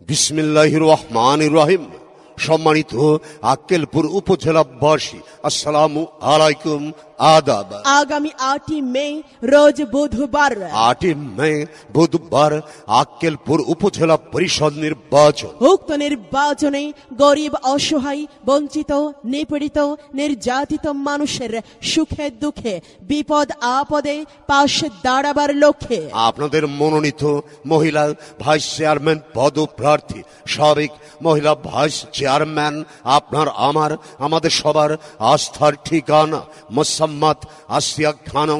বিসমিল্লাহির রহমানির রহিম। সম্মানিত আক্কেলপুর উপজেলাবাসী, আসসালামু আলাইকুম, আদাব। আগামী 8 মে রোজ বুধবার 8 মে বুধবার আক্কেলপুর উপজেলা পরিষদ নির্বাচন। উক্ত নির্বাচনে গরিব, অসহায়, বঞ্চিত, নিপীড়িত, নির্যাতিত মানুষের সুখে দুঃখে, বিপদ আপদে পাশে দাঁড়াবার লক্ষ্যে আপনাদের মনোনীত মহিলা ভাইস চেয়ারম্যান পদপ্রার্থী, সাবেক মহিলা ভাইস চেয়ারম্যান, আপনার আমাদের সবার আস্থার ঠিকানা মোসাম্মত আসিয়া খানম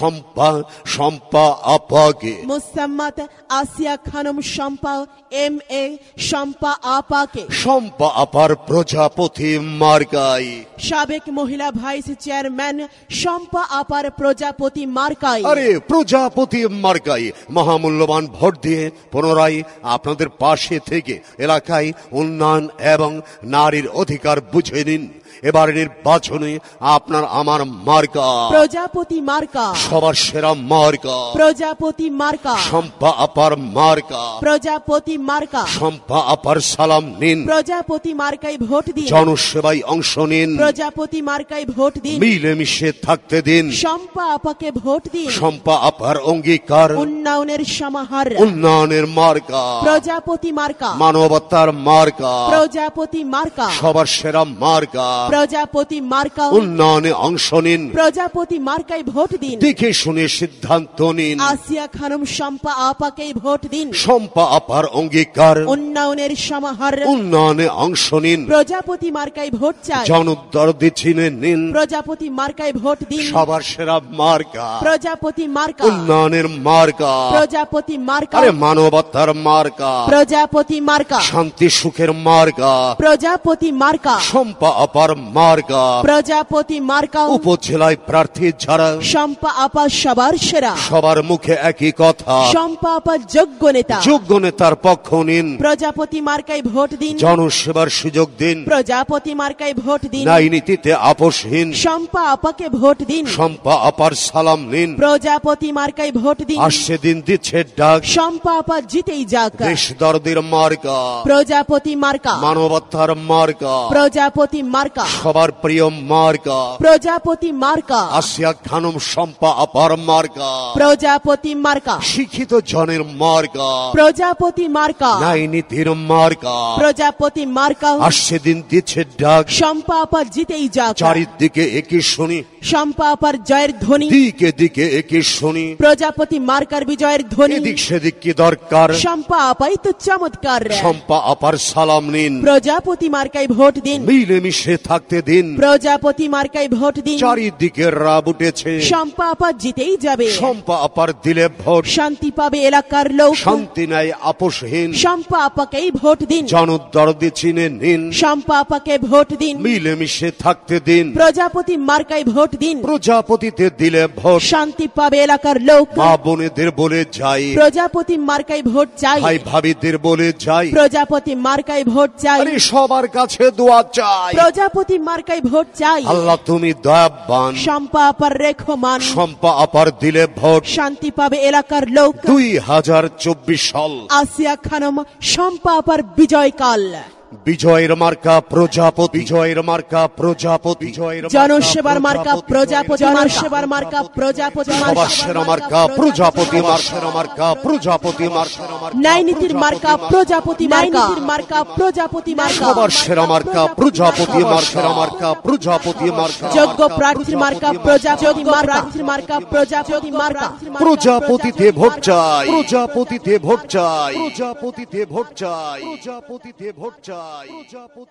শম্পা আপাকে। মোসাম্মত আসিয়া খানম শম্পা MA শম্পা আপাকে। শম্পা আপার প্রজাপতি মার্কাই। সাবেক মহিলা ভাইস চেয়ারম্যান শম্পা আপার প্রজাপতি মার্কাই। আরে প্রজাপতি মার্কাই মহামূল্যবান ভোট দিয়ে পুনরায় আপনাদের পাশে থেকে এলাকায় উন্নয়ন এবং নারীর অধিকার বুঝে নিন। এবার নির্বাচনে আপনার আমার মার্কা প্রজাপতি মার্কা, সবার সেরা মার্কা প্রজাপতি মার্কা, শম্পা আপার মার্কা, প্রজাপতি মার্কা। শম্পা আপার সালাম নিন, প্রজাপতি মার্কায় ভোট দিন, জনসেবায় অংশ নিন, প্রজাপতি মার্কায় ভোট দিন, মিলেমিশে থাকতে দিন। শম্পা আপাকে ভোট দিন। শম্পা আপার অঙ্গীকার উন্নয়নের সমাহার, উন্নয়নের মার্কা প্রজাপতি মার্কা, মানবতার মার্কা, প্রজাপতি মার্কা, সবার সেরা মার্কা, প্রজাপতি মার্কা। উন্নয়নে অংশ নিন, প্রজাপতি মার্কায় ভোট দিন। দেখে শুনে সিদ্ধান্ত নিন। আসিয়া খানম শম্পা আপাকেই ভোট দিন। শম্পা আপার অঙ্গীকার উন্নয়নের সমাহার, উন্নয়নে অংশ নিন। প্রজাপতি মার্কায় ভোট চাই, জনদরদি চিনে নিন। প্রজাপতি মার্কায় ভোট দিন। সবার সেরা মার্কা প্রজাপতি মার্কা, উন্নয়নের মার্কা, প্রজাপতি মার্কা, আরে মানবতার মার্কা, প্রজাপতি মার্কা, শান্তি সুখের মার্কা, প্রজাপতি মার্কা, শম্পা আপার মার্কা। প্রজাপতি মার্কা। উপজেলায় প্রার্থী যারা শম্পা আপা সবার সেরা, সবার মুখে একই কথা, শম্পা আপা যোগ্য নেতা। যোগ্য নেতার পক্ষ নিন। প্রজাপতি মার্কায় ভোট দিন, জনসেবার সুযোগ দিন। প্রজাপতি মার্কায় ভোট দিন। ন্যায় নীতিতে আপোষহীন শম্পা আপাকে ভোট দিন। শম্পা আপার সালাম নিন। প্রজাপতি মার্কায় ভোট দিন। আসছে দিন দিচ্ছে ডাক, শম্পা আপা জিতেই যাক। দেশ দরদের মার্কা, প্রজাপতি মার্কা, মানবতার মার্কা, প্রজাপতি মার্কা, সবার প্রিয় মার্কা, প্রজাপতি মার্কা, আসিয়া খানম শম্পা আপার মার্কা, প্রজাপতি মার্কা, শিক্ষিত জনের মার্কা, প্রজাপতি মার্কা, ন্যায় নীতির মার্কা। প্রজাপতি মার্কা। আসছে দিন দিচ্ছে ডাক, শম্পা আপা জিতেই যাক। চারিদিকে একই শুনি, শম্পা আপার জয়ের ধ্বনি, দিকে দিকে একই শুনি। প্রজাপতি মার্কার বিজয়ের ধ্বনি। এদিক সেদিক কি দরকার, শম্পা আপাই তো চমৎকার। শম্পা আপার সালাম নিন। প্রজাপতি মার্কায় ভোট দিন। মিলেমিশে থাকতে দিন। প্রজাপতি মার্কায় ভোট দিন। চারিদিকে রাব উঠেছে, শম্পা আপা জিতেই যাবে। শম্পা আপার দিলে ভোট, শান্তি পাবে এলাকার লোক। শান্তি নাই আপোষহীন। শম্পা আপাকেই ভোট দিন। জনদরদি চিনে নিন। শম্পা আপাকে ভোট দিন। মিলেমিশে থাকতে দিন। প্রজাপতি মার্কায় ভোট দিন। প্রজাপতিতে দিলে ভোট, শান্তি পাবে এলাকার লোক। মা বোনেদের বলে যাই, প্রজাপতি মার্কায় ভোট চাই। ভাই ভাবিদের বলে যাই, প্রজাপতি মার্কায় ভোট চাই। আরে সবার কাছে দোয়া চাই। প্রজাপতি মার্কায় ভোট চাই। আল্লাহ তুমি দয়াবান। শম্পা আপার রেখমান। শম্পা আপার দিলে ভোট, শান্তি পাবে এলাকার লোক। 2024 সাল। আসিয়া খানম শম্পা আপার বিজয়কাল। বিজয়ের মার্কা প্রজাপতি, বিজয়ের মার্কা প্রজাপতি, জনসেবার মার্কা প্রজাপতি, জনসেবার মার্কা প্রজাপতি, সবার সেরা মার্কা প্রজাপতি, মার্কার মার্কা প্রজাপতি, মার্কার ন্যায় নীতির মার্কা প্রজাপতি, মার্কা মার্কা প্রজাপতি, মার্কা সবার সেরা মার্কা প্রজাপতি, মার্কার মার্কা প্রজাপতি, মার্কা যোগ্য প্রার্থীর মার্কা প্রজাপতি, প্রার্থীর মার্কা প্রজাপতি, মার্কা প্রজাপতিতে ভোট চাই, প্রজাপতিতে ভোট চাই, প্রজাপতিতে ভোট চাই, প্রজাপতিতে ভোট চাই।